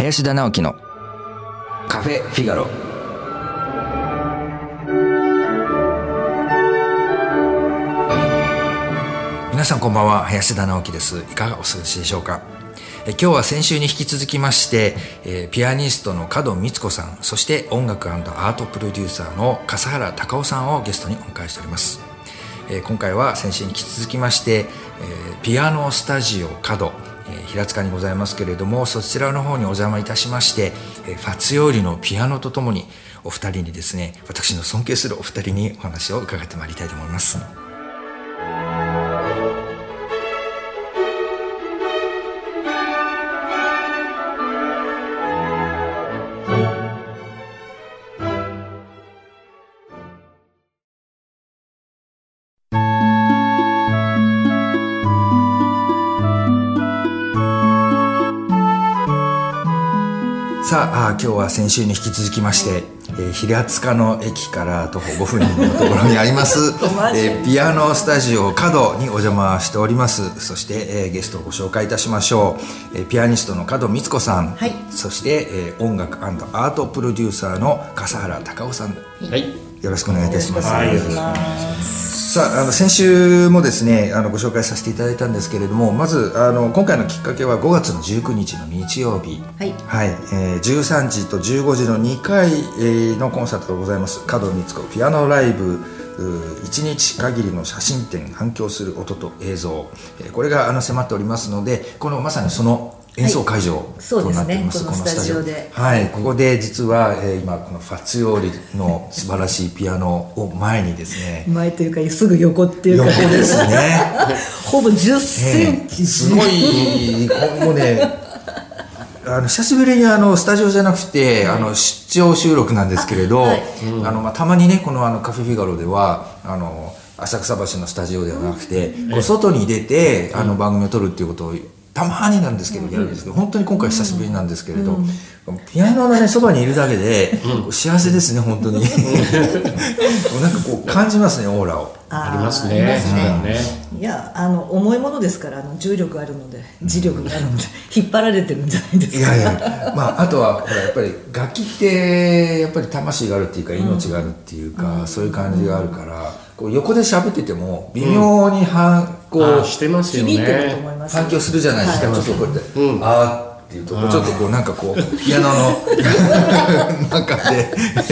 林田直樹のカフェフィガロ。皆さんこんばんは、林田直樹です。いかがお過ごしでしょうか。今日は先週に引き続きまして、ピアニストの門光子さん、そして音楽&アートプロデューサーの笠原隆夫さんをゲストにお迎えしております。今回は先週に引き続きまして、ピアノスタジオ門、平塚にございますけれども、そちらの方にお邪魔いたしまして、ファツィオーリのピアノとともにお二人にですね、私の尊敬するお二人にお話を伺ってまいりたいと思います。さあ、今日は先週に引き続きまして、平塚の駅から徒歩5分のところにあります、ピアノスタジオ門にお邪魔しております。そして、ゲストをご紹介いたしましょう。ピアニストの門光子さん、はい、そして、音楽&アートプロデューサーの笠原隆夫さん、はい、よろしくお願いいたします。はい、さあ、先週もですねご紹介させていただいたんですけれども、まず今回のきっかけは5月の19日の日曜日、はいはい、13時と15時の2回、のコンサートがございます。門光子ピアノライブ1日限りの写真展反響する音と映像、これが迫っておりますので、このまさにその演奏会場となっています、はい、このスタジオで、はい、ここで実は、今このファツィオーリの素晴らしいピアノを前にですね前というかすぐ横っていうか横ですねほぼ10センチ、 すごい今後ね久しぶりにスタジオじゃなくて、はい、出張収録なんですけれど、はい、たまにねこのカフェフィガロでは浅草橋のスタジオではなくて、こう外に出て番組を撮るっていうことをたまになんですけどやるんですけど、本当に今回久しぶりなんですけれど、ピアノのねそばにいるだけで幸せですね、本当になんかこう感じますね、オーラを。 ありますね。 いや重いものですから、重力があるので磁力があるので引っ張られてるんじゃないですか。 いやいや、あとはほらやっぱり楽器ってやっぱり魂があるっていうか命があるっていうか、そういう感じがあるから、こう横で喋ってても微妙にこうしてますよね、 響いてると思います。 反響するじゃないですか、はい、ちょっとこうやって、あーっていうとちょっとこうなんかこうピアノの中で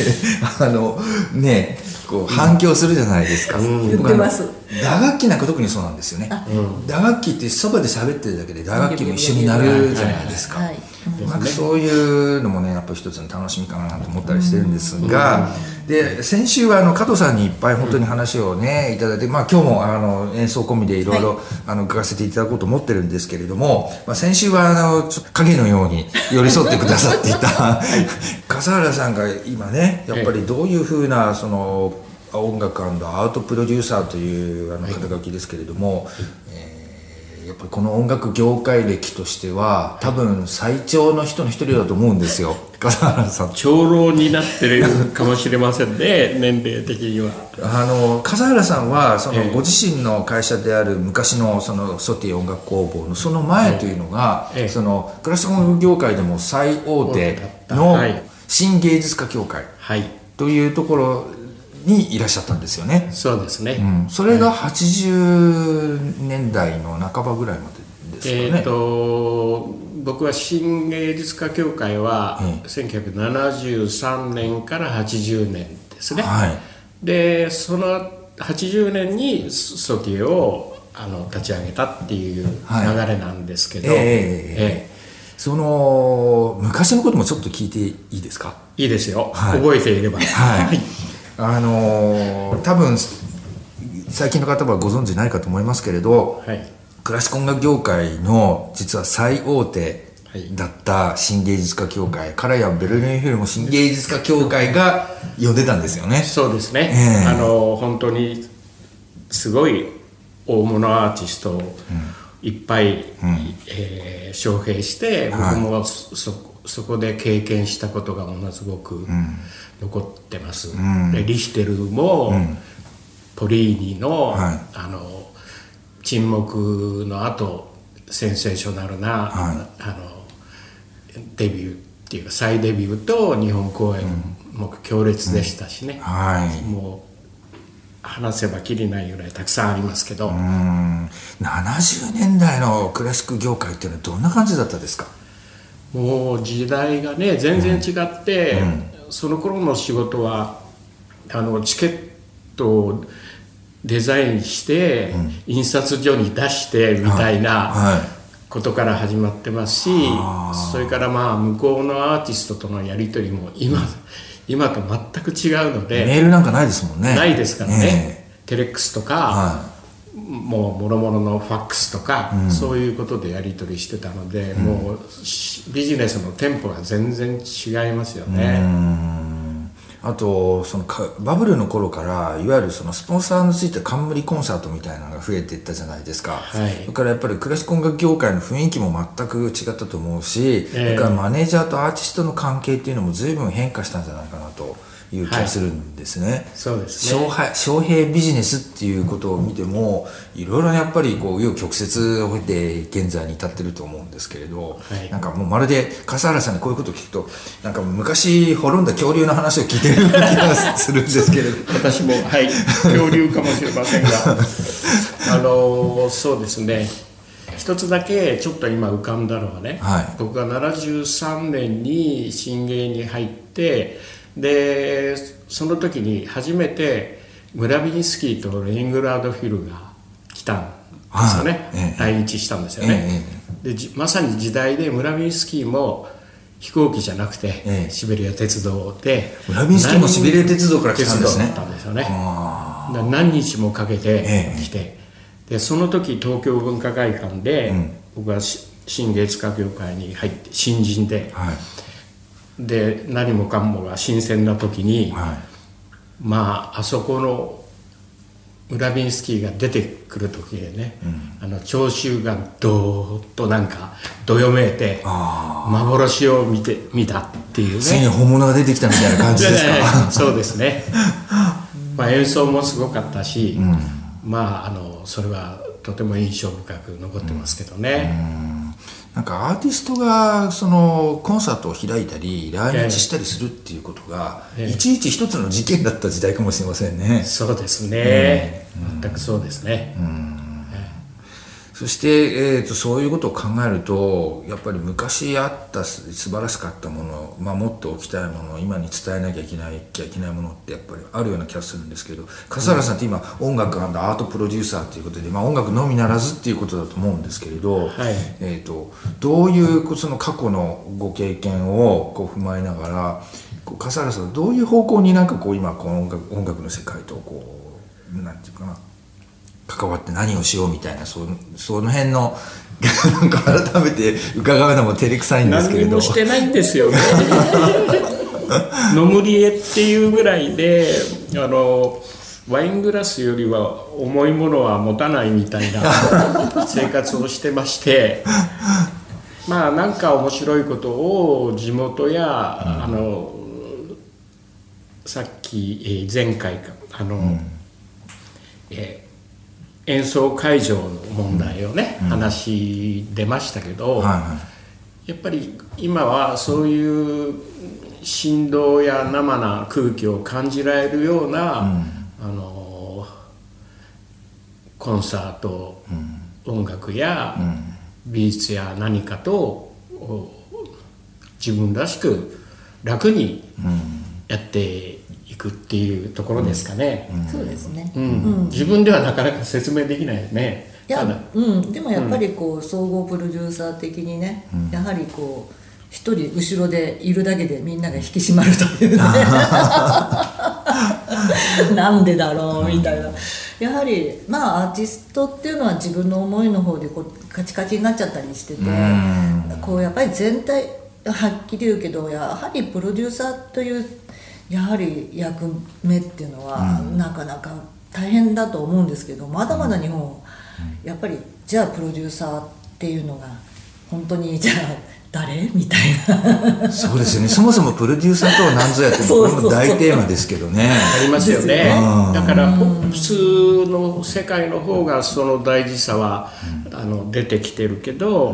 ねこう反響するじゃないですか。 言ってます。 打楽器なんか特にそうなんですよね。打楽器ってそばで喋ってるだけで打楽器も一緒になるじゃないですか。なんかそういうのもねやっぱり一つの楽しみかなと思ったりしてるんですが、で先週は門さんにいっぱい本当に話をねいただいて、今日も演奏込みでいろいろ伺わせていただこうと思ってるんですけれども、先週はちょっと影のように寄り添ってくださっていた笠原さんが今ねやっぱりどういうふうなその音楽&アートプロデューサーという肩書きですけれども、やっぱりこの音楽業界歴としては多分最長の人の一人だと思うんですよ、笠原さん。 長老になってるかもしれませんね年齢的には。 笠原さんはそのご自身の会社である昔のそのソティ音楽工房のその前というのが、そのクラシック音楽業界でも最大手の新芸術家協会というところにいらっしゃったんですよね。 そうですね、 それが80年代の半ばぐらいまでですかね。 僕は新芸術家協会は1973年から80年ですね、はい、でその80年にソティを立ち上げたっていう流れなんですけど、 その昔のこともちょっと聞いていいですか。 いいですよ、はい、覚えていれば。はい多分最近の方はご存知ないかと思いますけれど、はい、クラシック音楽業界の実は最大手だった新芸術家協会、カラヤンベルリンフィルム新芸術家協会が呼んでたんですよね。 そうですね、本当にすごい大物アーティストをいっぱい、招聘して、僕もそこで経験したことがものすごく残ってます、でリヒテルも、ポリーニの、沈黙の後センセーショナルな、 デビューっていうか再デビューと日本公演も強烈でしたしね、 はい、 もう話せばきりないぐらいたくさんありますけど、 70年代のクラシック業界っていうのはどんな感じだったですか？ もう時代がね全然違って、その頃の仕事はチケットをデザインして、印刷所に出してみたいなことから始まってますし、それからまあ向こうのアーティストとのやり取りも今と全く違うので、 メールなんかないですもんね。 ないですからね、テレックスとか、もうもろもろのファックスとか、そういうことでやり取りしてたので、もうビジネスのテンポが全然違いますよね。 あとそのバブルの頃からいわゆるそのスポンサーのついた冠コンサートみたいなのが増えていったじゃないですか、それからやっぱりクラシック音楽業界の雰囲気も全く違ったと思うし、それからマネージャーとアーティストの関係っていうのも随分変化したんじゃないかなという気がするんですね。 そうですね。 商品ビジネスっていうことを見てもいろいろやっぱりこう紆余曲折を経て現在に至ってると思うんですけれど、なんかもうまるで笠原さんにこういうことを聞くとなんか昔滅んだ恐竜の話を聞いてるような気がするんですけれど私も恐竜かもしれませんがそうですね、一つだけちょっと今浮かんだのはね、僕が73年に新芸に入ってでその時に初めてムラビンスキーとレニングラードフィルが来たんですよね、来日したんですよね、でまさに時代でムラビンスキーも飛行機じゃなくて、シベリア鉄道でムラビンスキーもシベリア鉄道から来たんですね。 鉄道だったんですよね。何日もかけて来て、でその時東京文化会館で、僕は新芸術家業界に入って新人で、で何もかもが新鮮な時に、まああそこのムラビンスキーが出てくる時でね、聴衆がどーっとなんかどよめいて幻を見たっていうね、 ついに本物が出てきたみたいな感じですか？ そうですねまあ演奏もすごかったし、まあそれはとても印象深く残ってますけどね。 なんかアーティストがそのコンサートを開いたり来日したりするっていうことがいちいち一つの事件だった時代かもしれませんね。 そうですね、全くそうですね。 そして、そういうことを考えるとやっぱり昔あった素晴らしかったもの、守っておきたいもの、今に伝えなきゃいけないものってやっぱりあるような気がするんですけど、笠原さんって今音楽アートプロデューサーということで、音楽のみならずっていうことだと思うんですけれど、どういうその過去のご経験をこう踏まえながら笠原さんはどういう方向になんかこう今この音楽の世界とこうなんていうかな関わって何をしようみたいなその辺のなんか改めて伺うのも照れくさいんですけれど、 何もしてないんですよねノムリエっていうぐらいでワイングラスよりは重いものは持たないみたいな生活をしてましてまあなんか面白いことを地元や、さっき、前回か演奏会場の問題をね、話出ましたけど、やっぱり今はそういう振動や生な空気を感じられるような、コンサート、音楽や、美術や何かと自分らしく楽にやっていくっていうところですかね。 そうですね、 自分ではなかなか説明できないよね。 いや、でもやっぱりこう総合プロデューサー的にね、やはりこう一人後ろでいるだけでみんなが引き締まるというねなんでだろうみたいな、やはりアーティストっていうのは自分の思いの方でこうカチカチになっちゃったりしてて、こうやっぱり全体はっきり言うけどやはりプロデューサーというやはり役目っていうのはなかなか大変だと思うんですけど、まだまだ日本やっぱりじゃあプロデューサーっていうのが本当にじゃあ誰みたいなそうですよね。そもそもプロデューサーとは何ぞやってこれも大テーマですけどね。 ありますよね。だからポップスの世界の方がその大事さは出てきてるけど、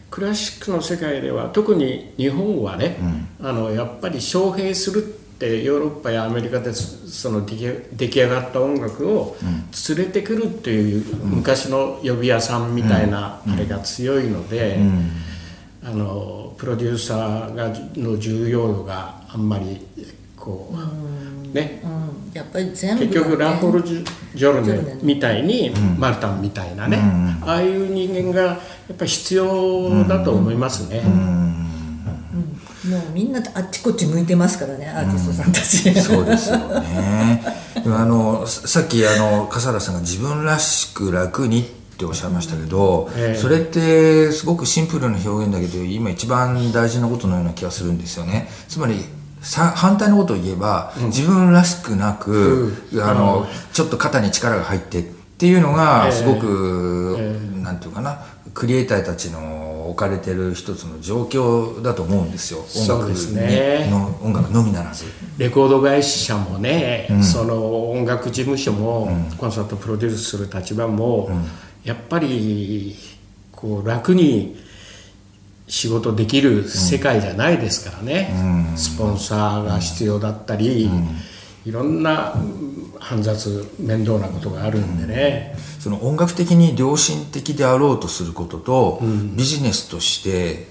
クラシックの世界では特に日本はね、やっぱり招聘するってヨーロッパやアメリカでその出来上がった音楽を連れてくるっていう昔の呼び屋さんみたいなあれが強いので、プロデューサーの重要度があんまりこうね、 やっぱり全部、 結局ランポール・ジョルネみたいに、マルタンみたいなね、ああいう人間がやっぱり必要だと思いますね。 もうみんなあっちこっち向いてますからね、アーティストさんたち。 そうですよね。でもさっき笠原さんが自分らしく楽にっておっしゃいましたけど、それってすごくシンプルな表現だけど今一番大事なことのような気がするんですよね。つまり反対のことを言えば、自分らしくなく、ちょっと肩に力が入ってっていうのがすごく、なんていうかな、クリエイターたちの置かれてる一つの状況だと思うんですよ。音楽のみならずレコード会社もね、その音楽事務所も、コンサートプロデュースする立場も、やっぱりこう楽に仕事できる世界じゃないですからね、スポンサーが必要だったり、いろんな煩雑面倒なことがあるんでね、 その音楽的に良心的であろうとすることと、ビジネスとして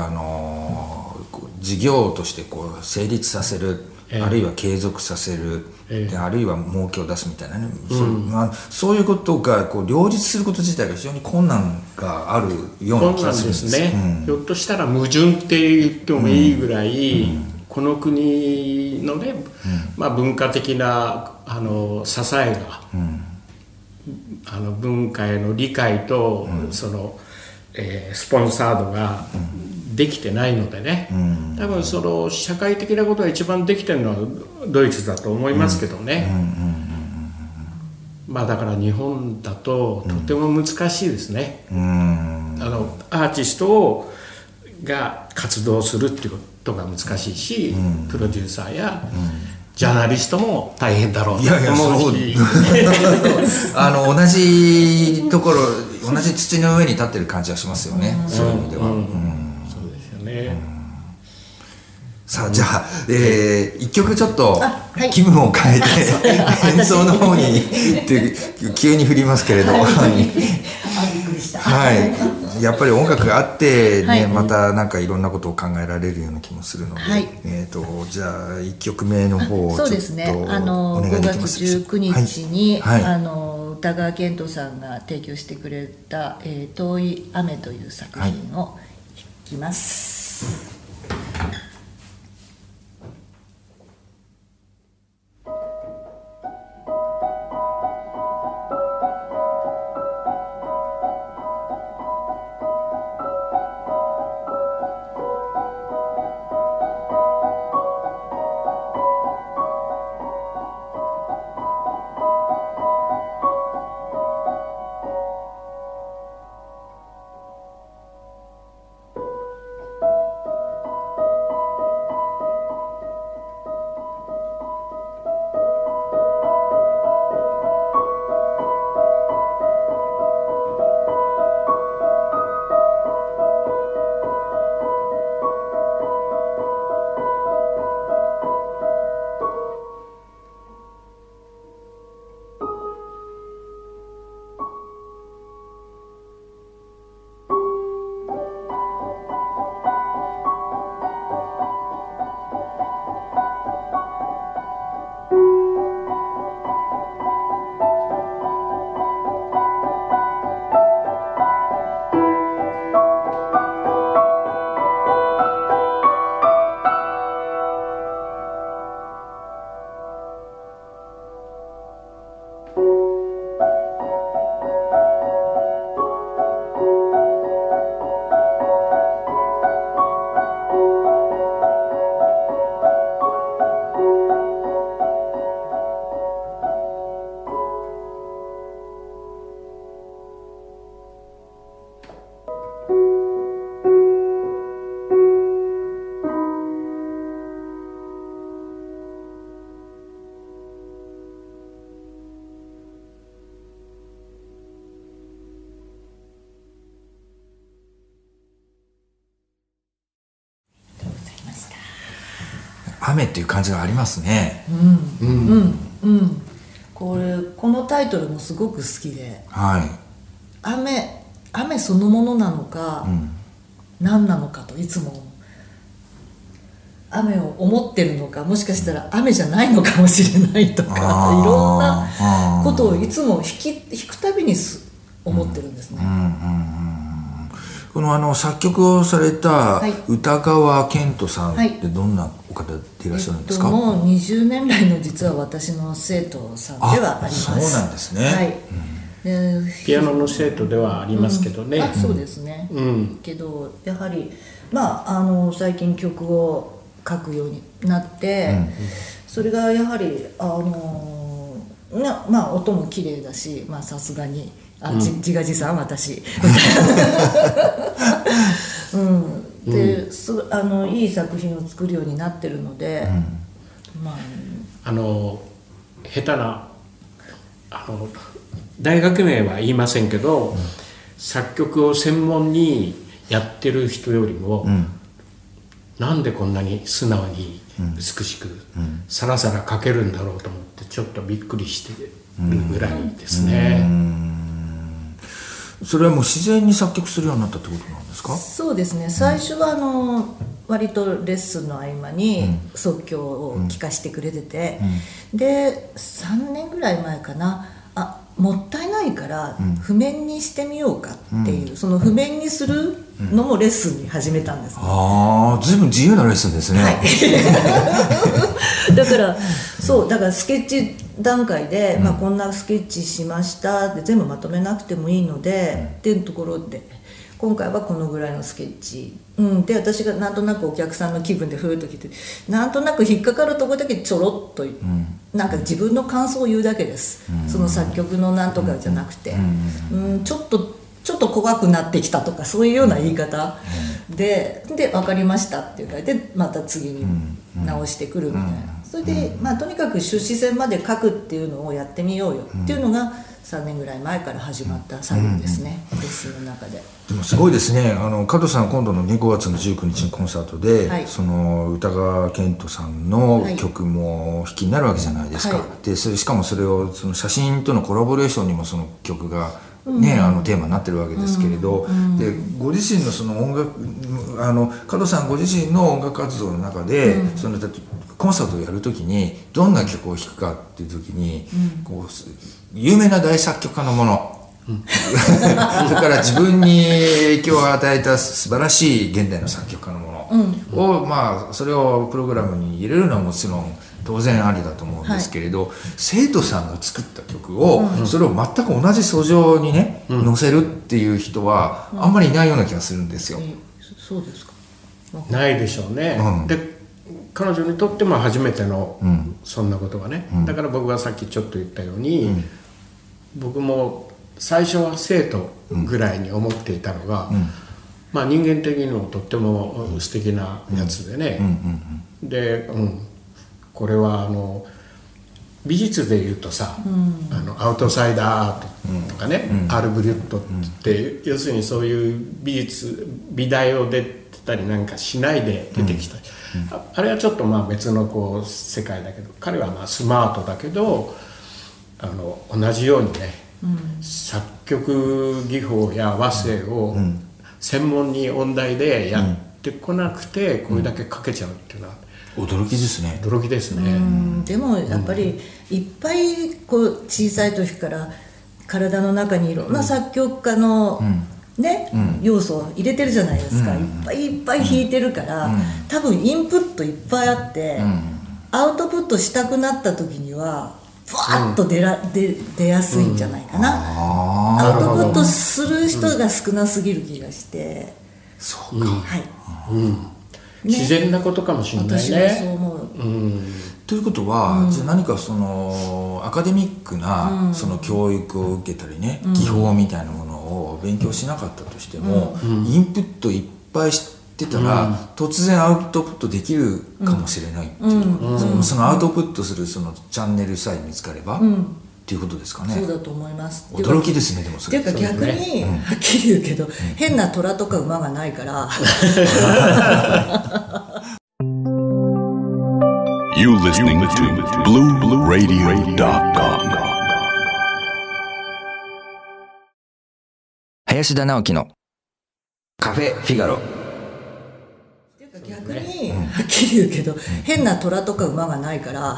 事業としてこう成立させる、あるいは継続させる、あるいは儲けを出すみたいなね、そういうことがこう両立すること自体が非常に困難があるような気がするんです。 困難ですね、ひょっとしたら矛盾って言ってもいいぐらい、この国のね、文化的な支えが、文化への理解と、その、スポンサードができてないのでね、多分その社会的なことが一番できてるのはドイツだと思いますけどね、だから日本だととても難しいですね、アーティストが活動するっていうことが難しいし、プロデューサーや、ジャーナリストも大変だろうと思うし、 同じところ、同じ土の上に立ってる感じがしますよね、そういう意味では。 そうですよね。 さあ、じゃあ、一曲ちょっと気分を変えて演奏の方にって急に振りますけれど、やっぱり音楽があってね、またなんかいろんなことを考えられるような気もするので、じゃあ1曲目の方をちょっとお願いできますか。 5月19日に歌川健人さんが提供してくれた「遠い雨」という作品を弾きます。 雨っていう感じがありますね。 このタイトルもすごく好きで、 はい、 雨そのものなのか、何なのかといつも雨を思ってるのか、もしかしたら雨じゃないのかもしれないとか、いろんなことをいつも弾くたびに思ってるんですね。 この作曲をされた歌川健人さんってどんなお方でいらっしゃるんですか？ もう20年来の実は私の生徒さんではあります。 そうなんですね。 はい。 ピアノの生徒ではありますけどね。 そうですね。けどやはり最近曲を書くようになって、それがやはり音も綺麗だし、さすがに自画自賛私でいい作品を作るようになってるので、 下手な大学名は言いませんけど、作曲を専門にやってる人よりも、なんでこんなに素直に美しくさらさら書けるんだろうと思ってちょっとびっくりしてるぐらいですね。 それはもう自然に作曲するようになったってことなんですか？ そうですね。最初は割とレッスンの合間に即興を聴かせてくれてて、で3年ぐらい前かな、もったいないから譜面にしてみようかっていう、その譜面にするのもレッスンに始めたんですね。 随分自由なレッスンですね。 はい、だからスケッチ段階で、こんなスケッチしましたって全部まとめなくてもいいので、っていうところで今回はこのぐらいのスケッチ、で私がなんとなくお客さんの気分でふーっと来て、なんとなく引っかかるところだけちょろっと、なんか自分の感想を言うだけです、その作曲のなんとかじゃなくて、ちょっと怖くなってきたとかそういうような言い方で分かりましたっていうかでまた次に直してくるみたいな、それでとにかく出資線まで書くっていうのをやってみようよっていうのが3年ぐらい前から始まった作業ですね、レッスンの中で。 でもすごいですね。加藤さん今度の5月の19日のコンサートで、その歌川健人さんの曲もお弾きになるわけじゃないですか。でしかもそれをその写真とのコラボレーションにもその曲がテーマになってるわけですけれど、でご自身のその音楽加藤さんご自身の音楽活動の中で、そのコンサートをやるときにどんな曲を弾くかっていうときに、有名な大作曲家のもの、それから自分に影響を与えた素晴らしい現代の作曲家のものを、それをプログラムに入れるのはもちろん当然ありだと思うんですけれど、生徒さんが作った曲を、それを全く同じ訴状にね、載せるっていう人はあんまりいないような気がするんですよ。 そうですか。 ないでしょうね。で彼女にとっても初めての、そんなことがね、だから僕がさっきちょっと言ったように、僕も最初は生徒ぐらいに思っていたのが、人間的にもとっても素敵なやつでね、で、これは美術でいうとさ、アウトサイダーアートとかね、アルブリュットって、要するにそういう美大を出てたりなんかしないで出てきた、あれはちょっと別の世界だけど、彼はスマートだけど同じようにね、作曲技法や和声を専門に音大でやってこなくて、これだけ書けちゃうっていうのは驚きですね。 驚きですね。 でもやっぱりいっぱい小さい時から体の中にいろんな作曲家の要素を入れてるじゃないですか、いっぱいいっぱい弾いてるから、多分インプットいっぱいあって、アウトプットしたくなった時にはふわっと出やすいんじゃないかな、アウトプットする人が少なすぎる気がして、 そうか、 自然なことかもしれないね。 私はそう思う。 ということは、じゃあ何かそのアカデミックなその教育を受けたりね、技法みたいなものを勉強しなかったとしても、インプットいっぱいしてたら、突然アウトプットできるかもしれないっていう、そのアウトプットするそのチャンネルさえ見つかれば、っていうことですかね。 そうだと思います。 驚きですね。でもそれっていうか逆に、はっきり言うけど、変な虎とか馬がないから You listening to BlueRadio.com 林田直樹のカフェフィガロ。 逆にはっきり言うけど、変な虎とか馬がないから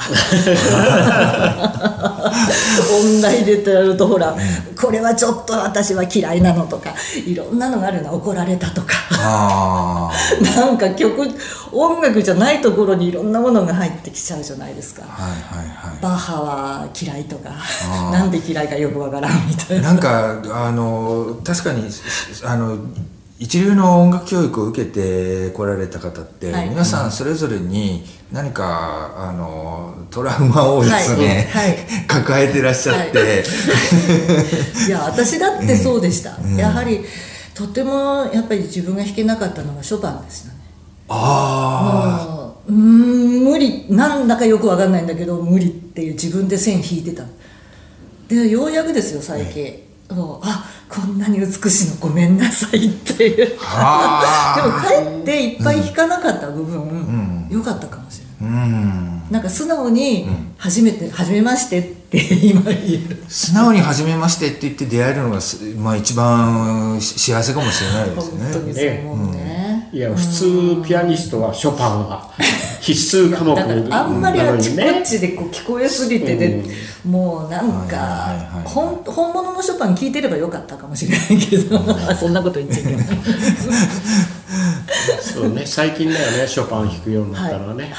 女入れてやるとほら、これはちょっと私は嫌いなのとかいろんなのがあるな、怒られたとかなんか音楽じゃないところにいろんなものが入ってきちゃうじゃないですか。バッハは嫌いとかなんで嫌いかよくわからんみたいな。 なんか確かに一流の音楽教育を受けて来られた方って、はい、皆さんそれぞれに何かトラウマをですね、はいはい、抱えてらっしゃっていや私だってそうでした、やはりとてもやっぱり自分が弾けなかったのがショパンでしたね。無理、なんだかよく分かんないんだけど無理っていう自分で線引いてた。でようやくですよ最近、こんなに美しいのごめんなさいっていうでもかえっていっぱい弾かなかった部分、良かったかもしれない、なんか素直に初めましてって今言える。素直に初めましてって言って出会えるのが、一番幸せかもしれないですね。 本当にそう思うね。 いや普通ピアニストはショパンは必須科目なのにね。 あんまりあっちこっちで聞こえすぎてで、もうなんか本物のショパン聞いてればよかったかもしれないけどそんなこと言っちゃいけないそうね、最近だよねショパン弾くようになったのはね。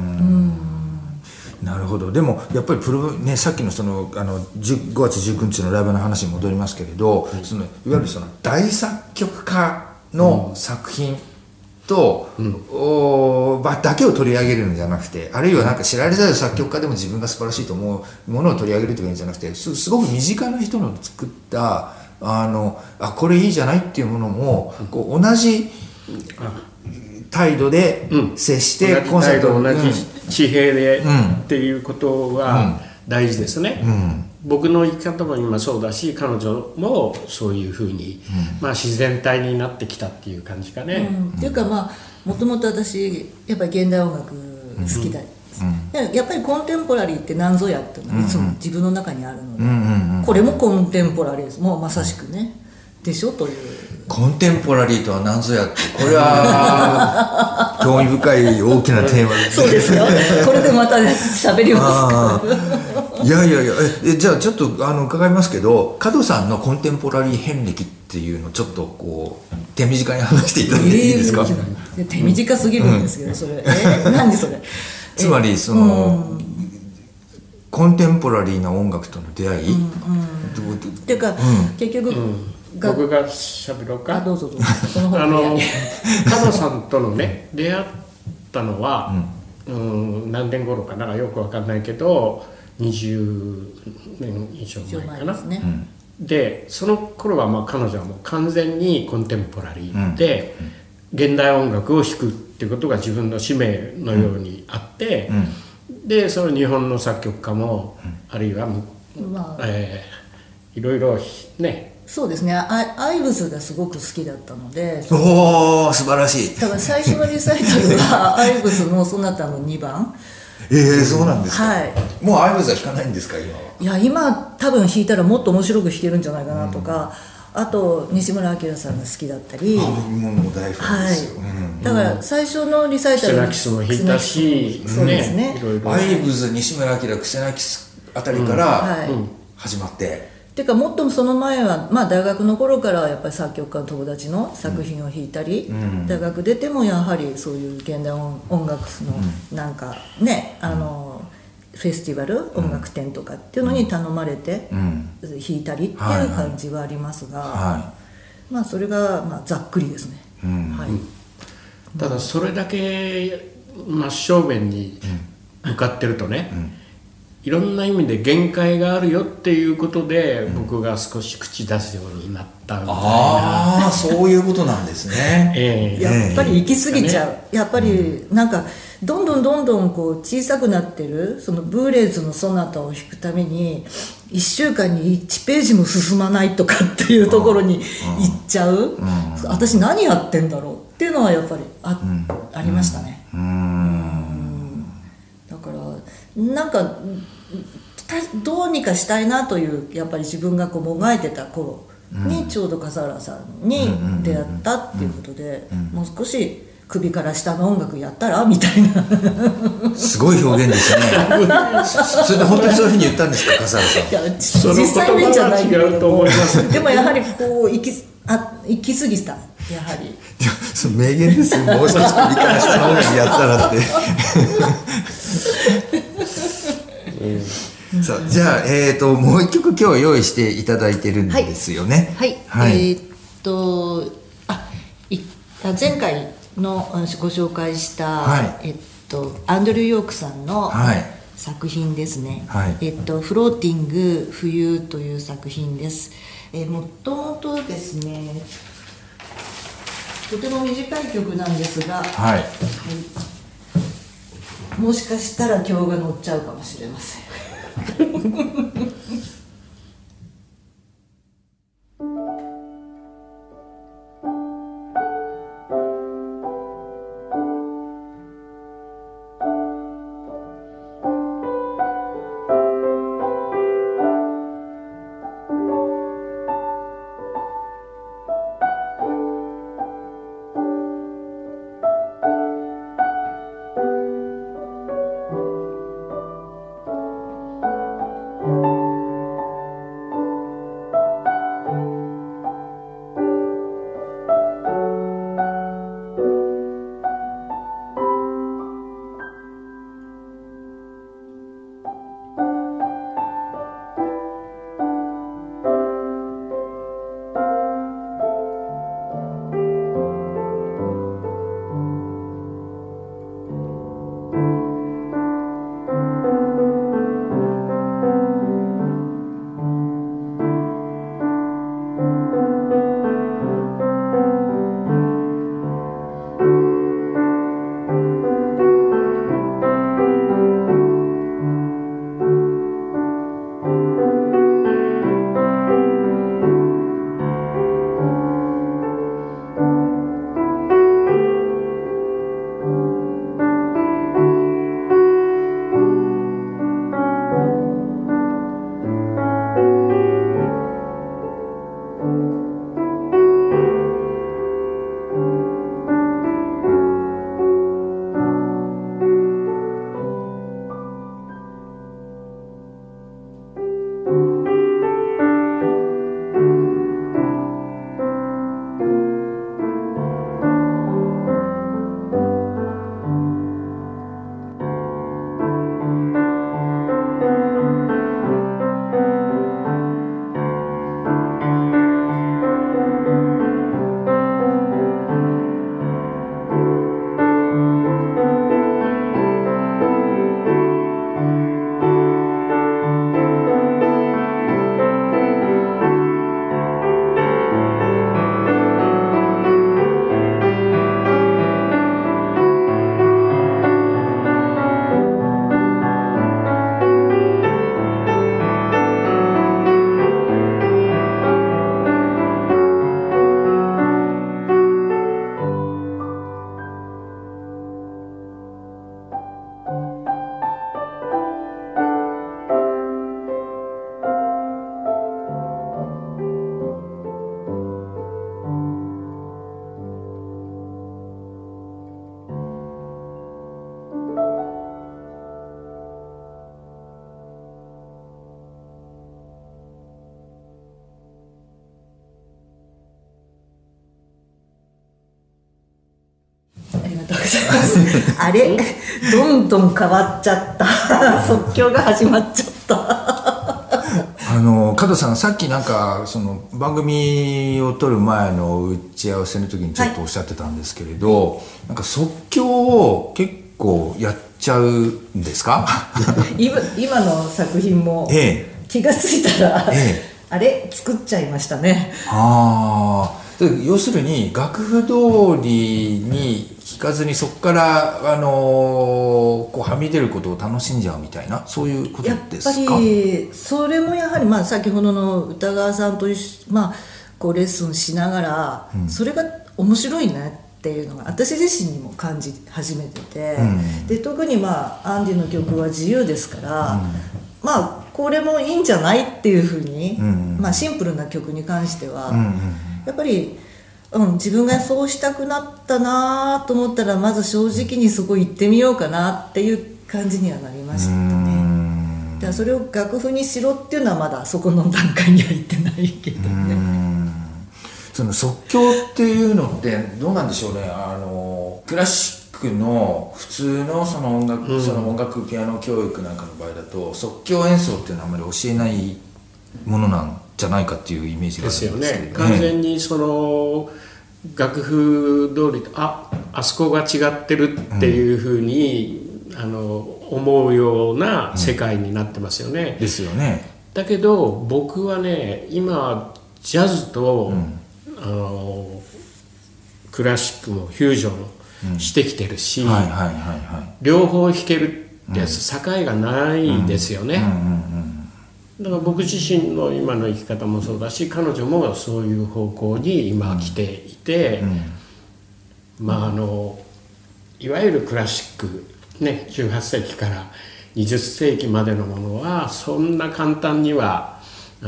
なるほど。でもやっぱりさっきの5月19日のライブの話に戻りますけれど、いわゆる大作曲家の作品と、だけを取り上げるんじゃなくて、あるいはなんか知られざる作曲家でも自分が素晴らしいと思うものを取り上げるというんじゃなくて、すごく身近な人の作ったこれいいじゃないっていうものも同じ態度で接して、 コンサート同じ地平でっていうことは大事ですね。僕の生き方も今そうだし、彼女もそういうふうに、自然体になってきたっていう感じかね。 っていうかもともと私やっぱり現代音楽好きだ、やっぱりコンテンポラリーって何ぞやっていうのがいつも自分の中にあるので、これもコンテンポラリーです。もうまさしくねでしょという。 コンテンポラリーとは何ぞやって、これは興味深い大きなテーマですね。 そうですよ。これでまた喋りますか。 いやじゃあちょっと伺いますけど、門さんのコンテンポラリー遍歴っていうのをちょっと手短に話していただいていいですか。 手短すぎるんですけど、それ何それ。 つまりコンテンポラリーな音楽との出会いっていうか、結局僕が喋ろうか。 どうぞどうぞ。その方で門さんとのね出会ったのは、何年頃かなよくわかんないけど20年以上前かな。でその頃は彼女はもう完全にコンテンポラリーで、現代音楽を弾くっていうことが自分の使命のようにあって、でその日本の作曲家も、あるいは、いろいろね。 そうですね、アイブスがすごく好きだったので。 おー素晴らしい。 だから最初のリサイタルはアイブスのソナタの2番。 そうなんですか。もうアイブスは弾かないんですか今は。 いや今多分弾いたらもっと面白く弾けるんじゃないかなとか、あと西村明さんが好きだったり。 僕も大ファンですよ。 だから最初のリサイタルクセナキスも弾いたし、 そうですね。 アイブス、西村明、クセナキスあたりから始まって。 てかもっとその前は、大学の頃からやっぱり作曲家の友達の作品を弾いたり、大学出てもやはりそういう現代音楽のなんかね、フェスティバル、音楽展とかっていうのに頼まれて弾いたりっていう感じはありますが、それがざっくりですね。 ただそれだけ真正面に向かってるとね、いろんな意味で限界があるよっていうことで、僕が少し口出すようになったみたいな。 そういうことなんですね。 やっぱり行き過ぎちゃう。やっぱりなんかどんどん小さくなってるそのブーレーズのソナタを弾くために1週間に1ページも進まないとかっていうところに行っちゃう。私何やってんだろうっていうのはやっぱりありましたね。だからなんかどうにかしたいなというやっぱり自分がこうもがいてた頃にちょうど笠原さんに出会ったっていうことで、もう少し首から下の音楽やったらみたいなすごい表現ですねそれで本当にそういうふうに言ったんですか、笠原さん。 いや実際面じゃないけその言葉は違うと思いますでもやはりこう行き過ぎた、やはりいやその名言ですよ、もう少し首から下の音楽やったらってさあじゃあ、もう一曲今日用意していただいてるんですよね。 はい、 はい、 前回のご紹介した、 はい、 アンドリュー・ヨークさんの作品ですね、はい、フローティング冬という作品です。もともとですね、とても短い曲なんですが、 はい、 もしかしたら今日が乗っちゃうかもしれませんあれどんどん変わっちゃった即興が始まっちゃった加藤さん、さっきなんかその番組を撮る前の打ち合わせの時にちょっとおっしゃってたんですけれど、はい、なんか即興を結構やっちゃうんですか今の作品も気がついたら、あれ作っちゃいましたね。 要するに楽譜通りに弾かずにそこからこうはみ出ることを楽しんじゃうみたいな、そういうことですか？ やっぱりそれもやはり、先ほどの歌川さんとこうレッスンしながら、それが面白いねっていうのが私自身にも感じ始めてて、で特にアンディの曲は自由ですから、これもいいんじゃないっていうふうに、シンプルな曲に関しては、やっぱり、自分がそうしたくなったなと思ったらまず正直にそこ行ってみようかなっていう感じにはなりましたね。だからそれを楽譜にしろっていうのはまだそこの段階には行ってないけどね。 その即興っていうのってどうなんでしょうね。クラシックの普通のその音楽ピアノ教育なんかの場合だと即興演奏っていうのはあんまり教えないものなんじゃないかっていうイメージがあるんですけどですよね。完全にその楽譜通りあそこが違ってるっていうふうに、思うような世界になってますよね。 ですよね。 だけど僕はね今ジャズと、クラシックもフュージョンしてきてるし、両方弾けるって境がないですよね。だから僕自身の今の生き方もそうだし彼女もそういう方向に今来ていて、いわゆるクラシックね18世紀から20世紀までのものはそんな簡単には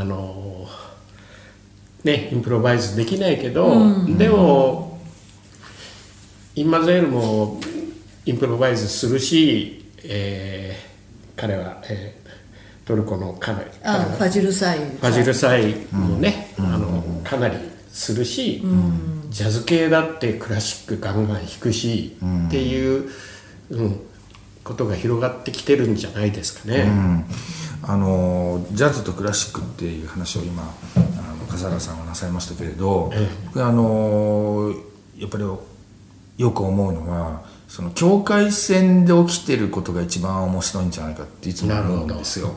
インプロバイズできないけど、でもインマゼールもインプロバイズするし、彼は、トルコのファジルサイもね、かなりするし、ジャズ系だってクラシックガンガン弾くし、っていう、ことが広がってきてるんじゃないですかね。 ジャズとクラシックっていう話を今笠原さんはなさいましたけれど、やっぱりよく思うのはその境界線で起きてることが一番面白いんじゃないかっていつも思うんですよ。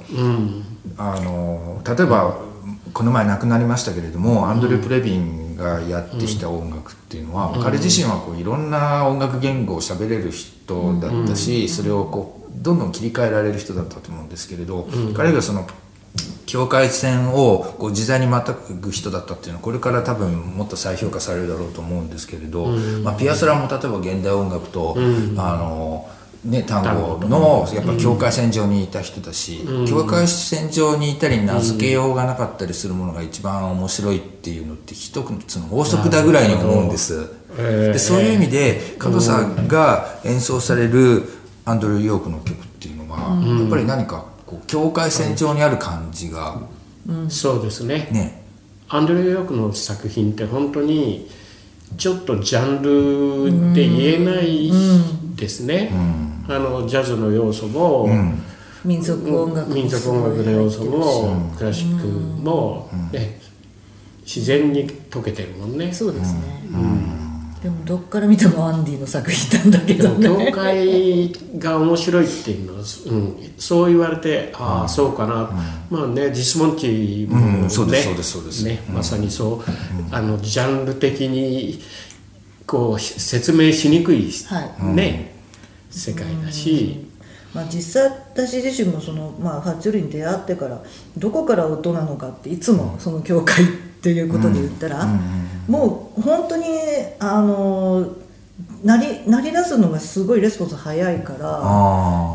例えばこの前亡くなりましたけれども、アンドレュ・プレビンがやってきた音楽っていうのは、彼自身はいろんな音楽言語を喋れる人だったし、それをどんどん切り替えられる人だったと思うんですけれど、彼がその境界線を自在にまたぐ人だったっていうのはこれから多分もっと再評価されるだろうと思うんですけれど、ピアソラも例えば現代音楽と、単語のやっぱ境界線上にいた人だし、境界線上にいたり名付けようがなかったりするものが一番面白いっていうのって一つの法則だぐらいに思うんです。でそういう意味で加藤さんが演奏されるアンドリュー・ヨークの曲っていうのは、やっぱり何か境界線上にある感じが、 そうですね。アンドリュー・ヨークの作品って本当にちょっとジャンルで言えないですね。ジャズの要素も、 民族音楽の要素もクラシックも、自然に溶けてるもんね。 そうですね。でもどっから見てもアンディの作品なんだけどね。 教会が面白いっていうのは、そう言われてそうかな、ディスモンティもね、まさにそう、ジャンル的に説明しにくい、世界だし、 実際私自身もファッジョリに出会ってからどこから音なのかっていつもその教会っていうことで言ったら、もう本当になり出すのがすごいレスポンス早いから、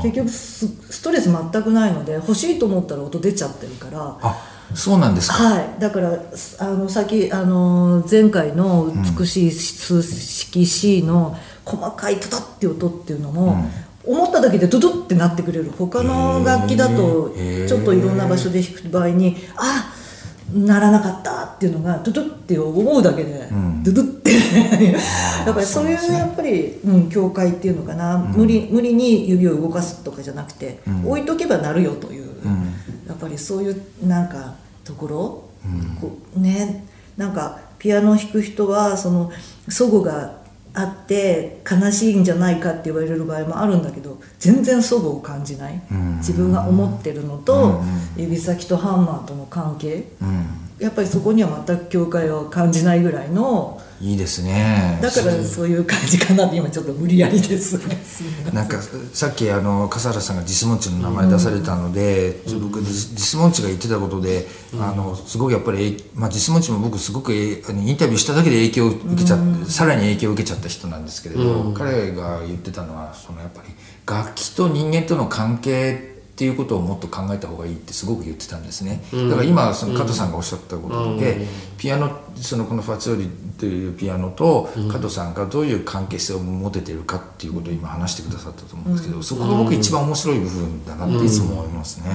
結局ストレス全くないので欲しいと思ったら音出ちゃってるから。 そうなんですか。 だからさっき前回の美しい数式 C の細かいトタッて音っていうのも、思っただけでドドッってなってくれる。他の楽器だとちょっといろんな場所で弾く場合にならなかったっていうのがドドッって思うだけでドドッってだからそういうやっぱり境界っていうのかな、無理に指を動かすとかじゃなくて、置いとけばなるよという、やっぱりそういうところ、なんかピアノを弾く人はその齟齬があって悲しいんじゃないかって言われる場合もあるんだけど、全然齟齬を感じない、自分が思ってるのと指先とハンマーとの関係、 やっぱりそこには全く境界を感じないぐらいの。 いいですね。 だからそういう感じかなって今ちょっと無理やりですね。 なんかさっき笠原さんがディスモンチの名前出されたので、僕ディスモンチが言ってたことで、すごくやっぱり、ディスモンチも僕すごくインタビューしただけで影響を受けちゃって、さらに影響を受けちゃった人なんですけれど、彼が言ってたのはやっぱり楽器と人間との関係っていうことをもっと考えた方がいいってすごく言ってたんですね。だから今その加藤さんがおっしゃったことで、ピアノこのファツィオリというピアノと加藤さんがどういう関係性を持ててるかっていうことを今話してくださったと思うんですけど、そこが僕一番面白い部分だなっていつも思いますね。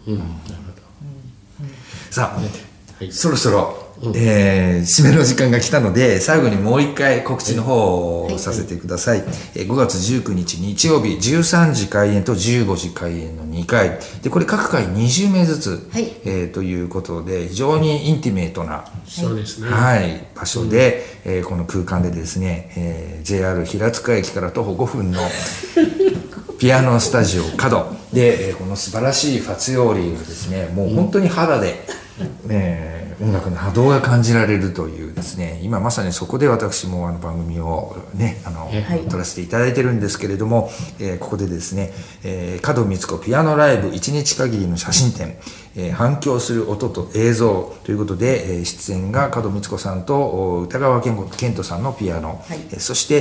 さあ、そろそろ締めの時間が来たので、最後にもう一回告知の方をさせてください。5月19日日曜日13時開演と15時開演の2回で、これ各回20名ずつ、ということで非常にインティメートな、 そうですね、 場所で、この空間でですね、JR 平塚駅から徒歩5分のピアノスタジオ角で、この素晴らしいファツィオーリがですね、もう本当に肌で、音楽の波動が感じられるというですね、今まさにそこで私も番組をね撮らせていただいてるんですけれども、ここでですね、門光子ピアノライブ1日限りの写真展、反響する音と映像ということで、出演が門光子さんと歌川健人さんのピアノ、そして、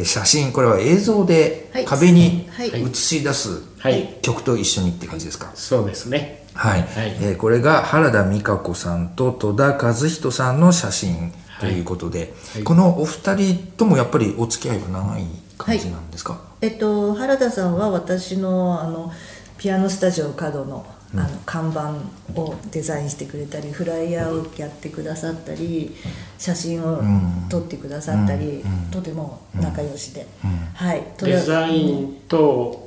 写真、これは映像で壁に映し出す曲と一緒にって感じですか？ そうですね。 これが原田美香子さんと戸田和人さんの写真ということで、このお二人ともやっぱりお付き合いは長い感じなんですか？ 原田さんは私のピアノスタジオ角の看板をデザインしてくれたり、フライヤーをやってくださったり、写真を撮ってくださったり、とても仲良しで、 デザインと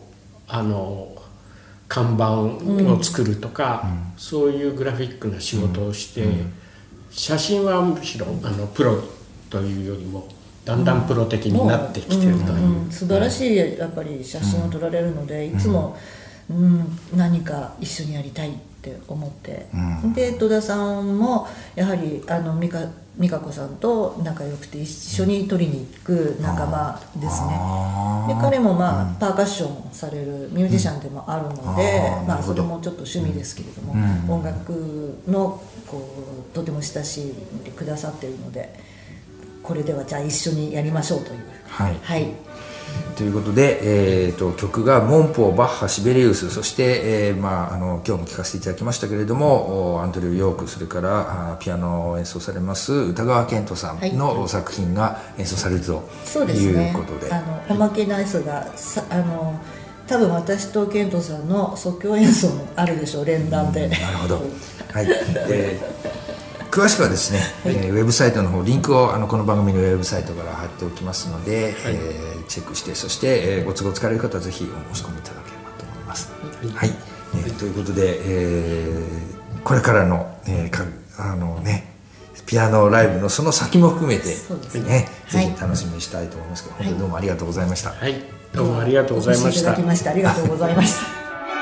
看板を作るとか、そういうグラフィックな仕事をして、写真はむしろプロというよりもだんだんプロ的になってきてるという、 素晴らしいやっぱり写真を撮られるので、いつも何か一緒にやりたいって思って、で戸田さんもやはり美香子さんと仲良くて一緒に撮りに行く仲間ですね。で彼もパーカッションされるミュージシャンでもあるので、それもちょっと趣味ですけれども、音楽のとても親しんでくださっているので、これではじゃあ一緒にやりましょうという。 ということで、曲がモンポー、バッハ、シベリウス、そして、今日も聴かせていただきましたけれども、アンドリュー・ヨーク、それからピアノを演奏されます歌川健人さんの作品が演奏されるということで、 おまけのやつが多分私と健人さんの即興演奏もあるでしょう、連弾で。 なるほど。詳しくはですね、ウェブサイトの方、リンクをこの番組のウェブサイトから貼っておきますので、チェックして、そして、ご都合つかれる方はぜひお申し込みいただければと思います。ということで、これからの、ピアノライブのその先も含めて、ぜひ楽しみにしたいと思いますけど、本当にどうもありがとうございました。 どうもありがとうございました。 ありがとうございました。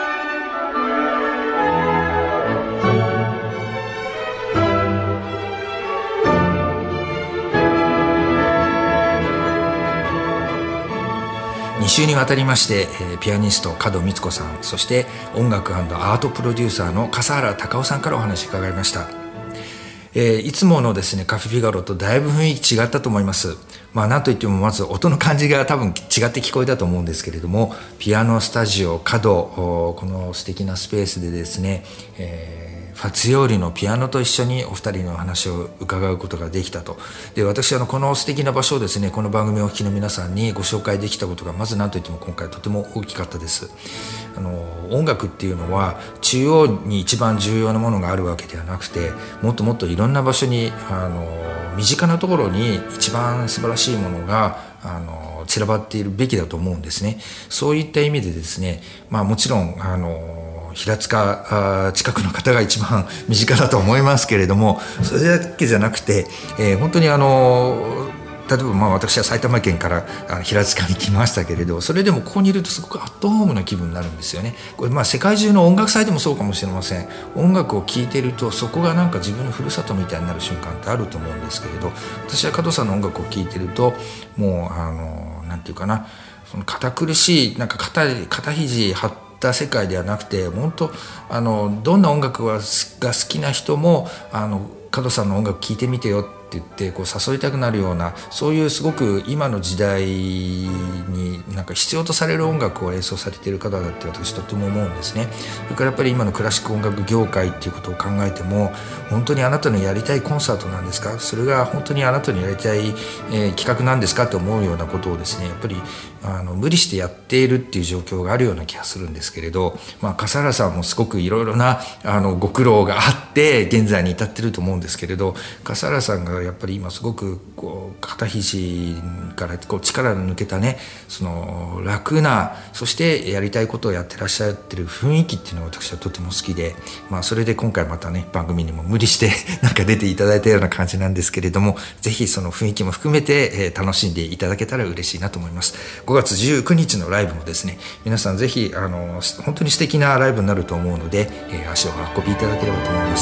2週にわたりまして、ピアニスト門光子さん、そして音楽&アートプロデューサーの笠原隆夫さんからお話を伺いました。いつものですねカフェフィガロとだいぶ雰囲気違ったと思います。なんといってもまず音の感じが多分違って聞こえたと思うんですけれども、ピアノスタジオ角、この素敵なスペースでですね、ファツィオーリのピアノと一緒にお二人の話を伺うことができたと。で、私この素敵な場所をですね、この番組をお聞きの皆さんにご紹介できたことがまず何といっても今回とても大きかったです。音楽っていうのは中央に一番重要なものがあるわけではなくて、もっともっといろんな場所に身近なところに一番素晴らしいものが散らばっているべきだと思うんですね。そういった意味でですね、もちろん平塚近くの方が一番身近だと思いますけれども、それだけじゃなくて、本当に例例えば私は埼玉県から平塚に来ましたけれど、それでもここにいるとすごくアットホームな気分になるんですよね。これ世界中の音楽祭でもそうかもしれません。音楽を聴いてるとそこがなんか自分のふるさとみたいになる瞬間ってあると思うんですけれど、私は加藤さんの音楽を聴いてるともうなんていうかな、その堅苦しいなんか肩肘張った世界ではなくて、本当どんな音楽が好きな人も加藤さんの音楽聴いてみてよって言ってこう誘いたくなるような、そういうすごく今の時代になんか必要とされる音楽を演奏されている方だって私とっても思うんですね。それからやっぱり今のクラシック音楽業界っていうことを考えても、本当にあなたのやりたいコンサートなんですか、それが本当にあなたのやりたい、企画なんですかって思うようなことをですね、やっぱり無理してやっているっていう状況があるような気がするんですけれど、笠原さんもすごくいろいろなご苦労があって現在に至ってると思うんですけれど、笠原さんがやっぱり今すごくこう肩肘からこう力の抜けたね、その楽な、そしてやりたいことをやってらっしゃってる雰囲気っていうのが私はとても好きで、それで今回またね番組にも無理してなんか出ていただいたような感じなんですけれども、ぜひその雰囲気も含めて、楽しんでいただけたら嬉しいなと思います。5月19日のライブもですね、皆さんぜひ本当に素敵なライブになると思うので、足をお運びいただければと思います。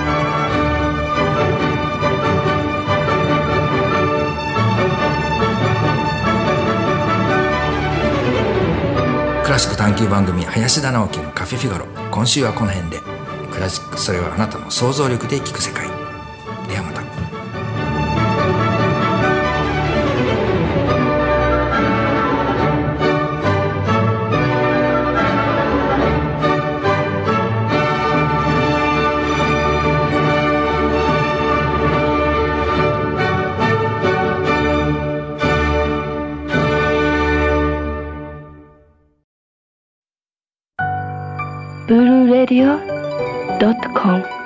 クラシック探求番組林田直樹のカフェフィガロ、今週はこの辺で。クラシック、それはあなたの想像力で聴く世界。ではまた。 blueradio.com